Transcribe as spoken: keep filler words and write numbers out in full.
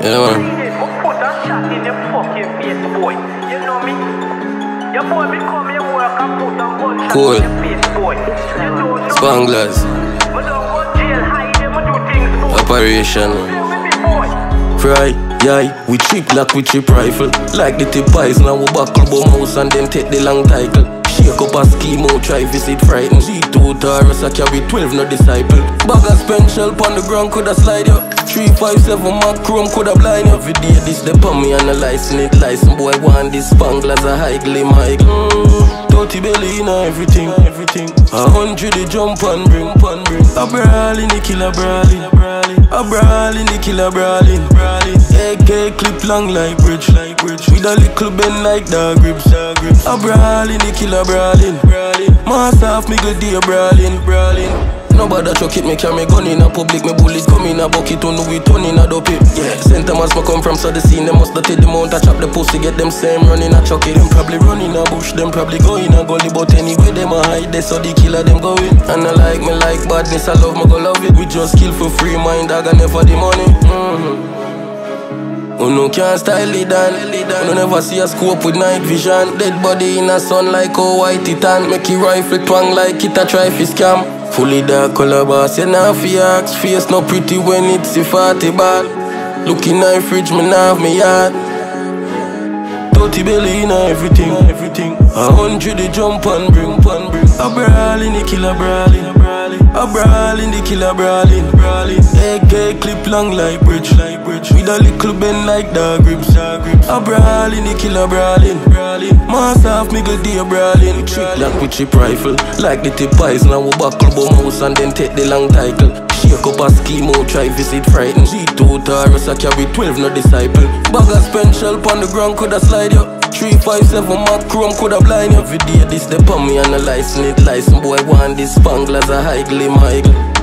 Yeah, man. Put a shot in your fucking face, boy. You know me? Your boy me come here work and put a gunshot Cool. in your face, boy. You don't know. Spanglers. Me don't go jail, hide them, me do things, boy. Operation. Feel with me, boy. Fry, yeah, we chip like we chip rifle. Like the tip pies, now we buckle bomb house and then take the long title. Shake up a scheme out, try visit frighten. G two Taurus, I carry twelve, no disciple. Bag of spent shell on the ground, coulda slide you. three five seven Mac Chrome, coulda blind you. Every day this the pump me analyzing it. License boy want this spanglers a high glim, high glim. Mm, Dirty belly in everything, everything. A hundred they jump and bring, and bring. A brawling, the killer brawling, a brawling, the killer brawling. A K clip long like bridge, like bridge. With a little bend like dog grips, dog grips. A brawling, the killer brawling, mass off me good day brawling, brawling. Nobody chuck it, me carry gun in a public. Me bullets come in a bucket, don't know we turn in a dope it. Yeah, Saint Thomas me come from, so the scene. They must have take the mount, I chop the pussy, get them same running a chuck it. Them probably run in a bush, them probably go in a gully. But anyway, them a hide, they saw the killer, them go in. And I like me like badness, I love me, go love it. We just kill for free, mind, I got never the money. Mm-hmm. Who no can't style it down. Who no never see a scope with night vision. Dead body in a sun like a white titan. Make it rifle twang like it a try fi scam. Fully dark color boss, you nah fi ask. Face no pretty when it's a forty ball. Looking at fridge, me nah have me yard. Dirty belly in everything, everything. A hundred they jump and bring, and bring. A brawling, the killer brawling, a brawling, the killer brawling, brawling. A K clip long like bridge, like bridge. With a little bend like dog grips, dog grips. A brawling, the killer brawling, brawling. Mass off me good day brawling. We trick like we chip rifle, like the tip pies. Now we buckle bomb house and then take the long title. Shake up a scheme out, try visit frighten. G two Taurus, I carry twelve, no disciple. Bag of spent shell on the ground, coulda slide you. three five seven Mac Chrome, coulda blind you. Every day this the pump me analyzing it. License boy want this spanglers a high glim, high glim.